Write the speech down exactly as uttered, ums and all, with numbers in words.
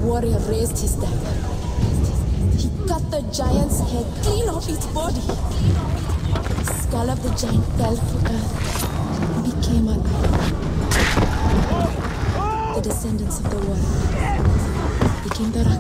warrior raised his dagger. He cut the giant's head clean off its body. The skull of the giant fell to earth and became alive. The descendants of the warrior became the